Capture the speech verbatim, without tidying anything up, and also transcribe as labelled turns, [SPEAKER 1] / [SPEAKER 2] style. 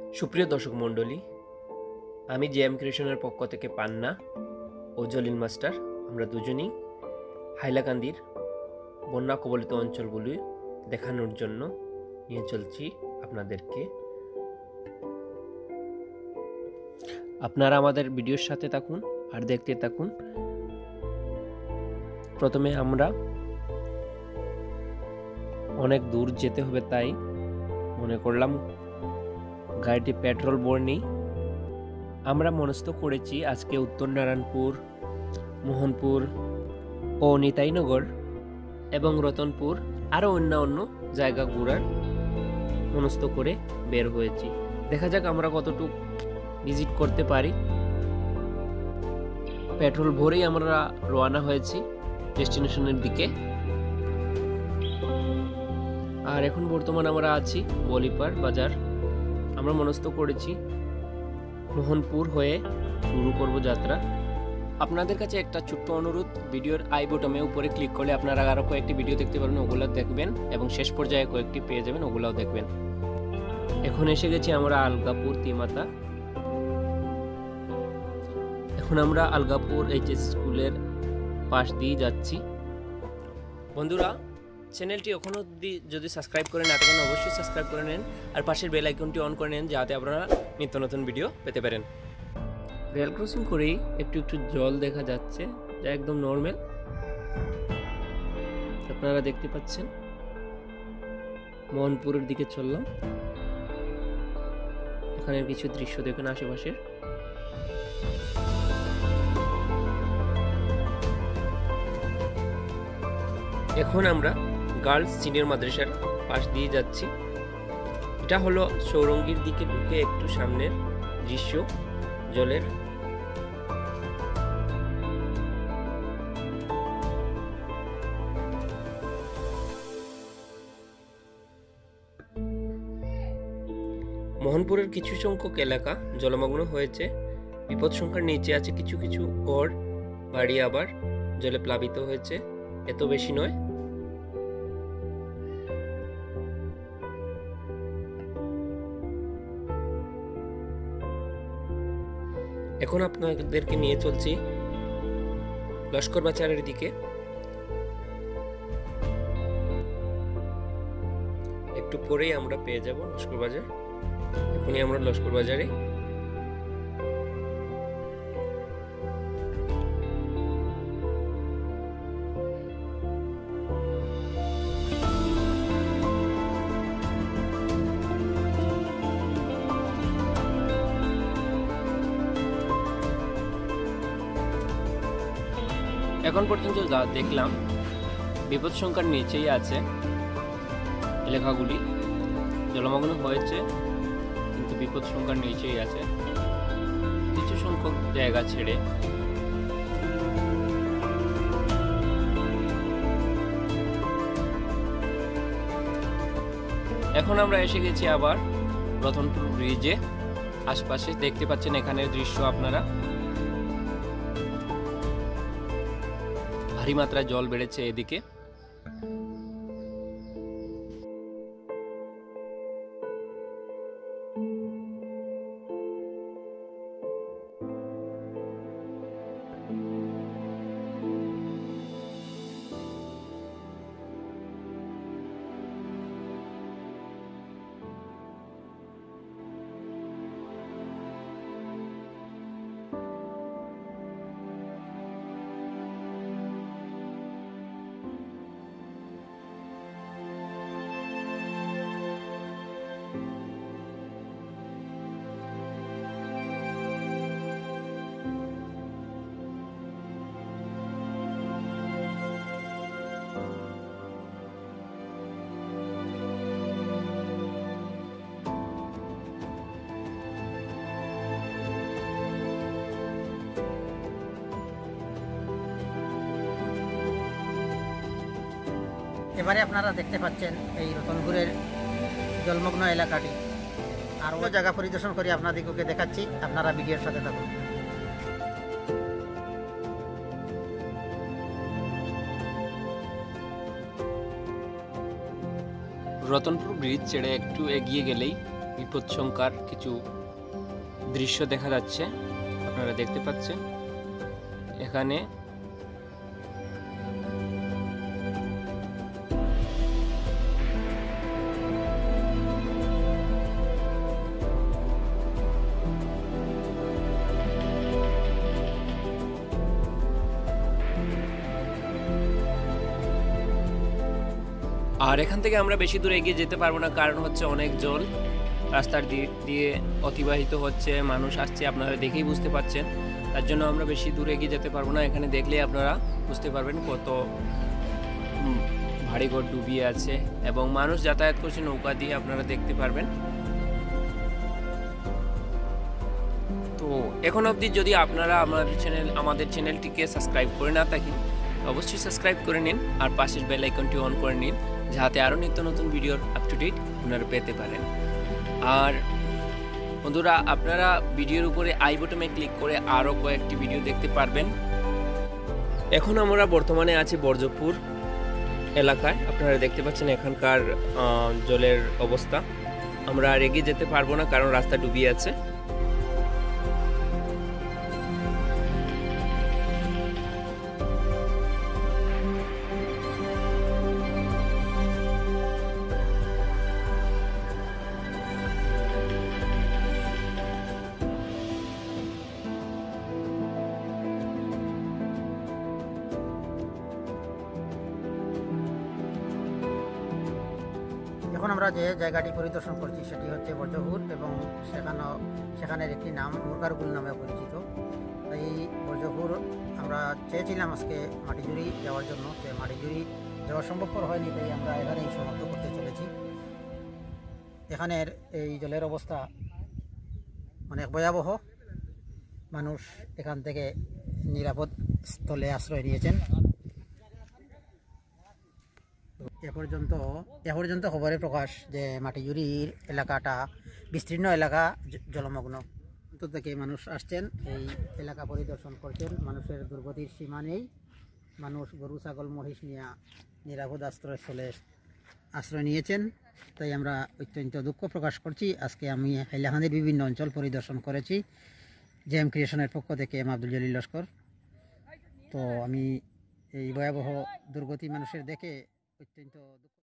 [SPEAKER 1] সুপ্রিয় দর্শক মণ্ডলী, আমি জেএম ক্রিয়েশনের পক্ষ থেকে পান্না ও জলিল মাস্টার আমরা দুজনেই হাইলাকান্দির বন্যা কবলিত অঞ্চলগুলি দেখানোর জন্য নিয়ে চলছি আপনাদেরকে। আপনারা আমাদের ভিডিওর সাথে থাকুন আর দেখতে থাকুন। প্রথমে আমরা অনেক দূর যেতে হবে, তাই মনে করলাম গাড়িটি পেট্রোল ভরে নেই। আমরা মনস্থ করেছি আজকে উত্তর নারায়ণপুর, মোহনপুর ও নিতাইনগর এবং রতনপুর আরও অন্যান্য জায়গা ঘোরার মনস্থ করে বের হয়েছি। দেখা যাক আমরা কতটুকু ভিজিট করতে পারি। পেট্রোল ভরেই আমরা রওনা হয়েছি ডেস্টিনেশনের দিকে। আর এখন বর্তমান আমরা আছি বলিপার বাজার। আমরা মনস্থ করেছি মোহনপুর হয়ে শুরু করব যাত্রা। আপনাদের কাছে একটা ছোট্ট অনুরোধ, ভিডিওর আই বটমে উপরে ক্লিক করলে আপনারা আরও কয়েকটি ভিডিও দেখতে পারবেন, ওগুলো দেখবেন এবং শেষ পর্যায়ে কয়েকটি পেয়ে যাবেন, ওগুলাও দেখবেন। এখন এসে গেছি আমরা আলগাপুর তিমাতা। এখন আমরা আলগাপুর এইচএস স্কুলের পাশ দিয়ে যাচ্ছি। বন্ধুরা, চ্যানেলটি এখনো অবধি যদি সাবস্ক্রাইব করে না থাকেন অবশ্যই সাবস্ক্রাইব করে নেন আর পাশের বেল আইকনটি অন করে নেন, যাতে আপনারা নিত্য নতুন ভিডিও পেতে পারেন। রেল ক্রসিং করেই একটু একটু জল দেখা যাচ্ছে, যা একদম নর্মাল, আপনারা দেখতে পাচ্ছেন। মোহনপুরের দিকে চললাম। এখানে কিছু দৃশ্য দেখুন আশেপাশের। এখন আমরা গার্লস সিনিয়র মাদ্রাসার পাশ দিয়ে যাচ্ছি। এটা হলো চৌরঙ্গীর দিকে ঢুকে একটু সামনের দৃশ্য জলের। মোহনপুরের কিছু সংখ্যক এলাকা জলমগ্ন হয়েছে। বিপদ সংখ্যার নিচে আছে কিছু কিছু ঘর বাড়ি, আবার জলে প্লাবিত হয়েছে, এত বেশি নয়। এখন আপনাদেরকে নিয়ে চলছি লস্কর বাজারের দিকে। একটু পরেই আমরা পেয়ে যাব লস্কর বাজার। এখনই আমরা লস্কর বাজারে। এখন পর্যন্ত যা দেখলাম বিপদ সংখ্যার নিচেই আছে এলাকাগুলি, জলমগ্ন হয়েছে কিন্তু বিপদ সংখ্যার নিচেই আছে কিছু সংখ্যক জায়গা ছেড়ে। এখন আমরা এসে গেছি আবার রতনপুর ব্রিজে। আশপাশে দেখতে পাচ্ছেন এখানের দৃশ্য আপনারা। ভারী মাত্রায় জল বেড়েছে এদিকে।
[SPEAKER 2] এবারে আপনারা দেখতে পাচ্ছেন এই রতনপুরের জলমগ্ন এলাকাটি। আরও জায়গা পরিদর্শন করে আপনাদেরকে দেখাচ্ছি, আপনারা ভিডিওর সাথে থাকুন।
[SPEAKER 1] রতনপুর ব্রিজ ছেড়ে একটু এগিয়ে গেলেই বিপদশঙ্কার কিছু দৃশ্য দেখা যাচ্ছে, আপনারা দেখতে পাচ্ছেন এখানে। আর এখান থেকে আমরা বেশি দূর এগিয়ে যেতে পারবো না, কারণ হচ্ছে অনেক জল রাস্তার দিক দিয়ে অতিবাহিত হচ্ছে, মানুষ আসছে, আপনারা দেখেই বুঝতে পারছেন। তার জন্য আমরা বেশি দূর এগিয়ে যেতে পারবো না। এখানে দেখলেই আপনারা বুঝতে পারবেন কত ভারীঘর ডুবিয়ে আছে এবং মানুষ যাতায়াত করছে নৌকা দিয়ে, আপনারা দেখতে পারবেন। তো এখন অবধি যদি আপনারা আমাদের চ্যানেল আমাদের চ্যানেলটিকে সাবস্ক্রাইব করে না থাকেন, অবশ্যই সাবস্ক্রাইব করে নিন আর পাশের বেল আইকনটি অন করে নিন, যাতে আরও নিত্য নতুন ভিডিওর আপ টু ডেট আপনারা পেতে পারেন। আর বন্ধুরা, আপনারা ভিডিওর উপরে আই বটনে ক্লিক করে আরও কয়েকটি ভিডিও দেখতে পারবেন। এখন আমরা বর্তমানে আছি বর্জপুর এলাকায়, আপনারা দেখতে পাচ্ছেন এখানকার জলের অবস্থা। আমরা আর এগিয়ে যেতে পারবো না, কারণ রাস্তা ডুবিয়ে আছে।
[SPEAKER 2] এখন আমরা যে জায়গাটি পরিদর্শন করছি সেটি হচ্ছে বর্জপুর, এবং সেখানেও সেখানের একটি নাম মুরগারগুল নামে পরিচিত। এই বর্জপুর আমরা চেয়েছিলাম আজকে মাটিজুড়ি যাওয়ার জন্য, যে মাটিজুড়ি যাওয়া সম্ভবপর হয়নি, তাই আমরা এখানেই সমাপ্ত করতে চলেছি। এখানের এই জলের অবস্থা অনেক ভয়াবহ। মানুষ এখান থেকে নিরাপদ স্থলে আশ্রয় নিয়েছেন। এ পর্যন্ত এ পর্যন্ত খবরে প্রকাশ যে মাটিজুড়ির এলাকাটা বিস্তীর্ণ এলাকা জলমগ্ন। তো থেকে মানুষ আসছেন, এই এলাকা পরিদর্শন করছেন। মানুষের দুর্গতির সীমা নেই। মানুষ গরু ছাগল মহিষ নিয়ে নিরাপদ আশ্রয়স্থলে আশ্রয় নিয়েছেন। তাই আমরা অত্যন্ত দুঃখ প্রকাশ করছি। আজকে আমি হাইলাকান্দির বিভিন্ন অঞ্চল পরিদর্শন করেছি জেএম ক্রিয়েশনের পক্ষ থেকে এম আব্দুল জলিল লস্কর। তো আমি এই ভয়াবহ দুর্গতি মানুষের দেখে অত্যন্ত দুঃখ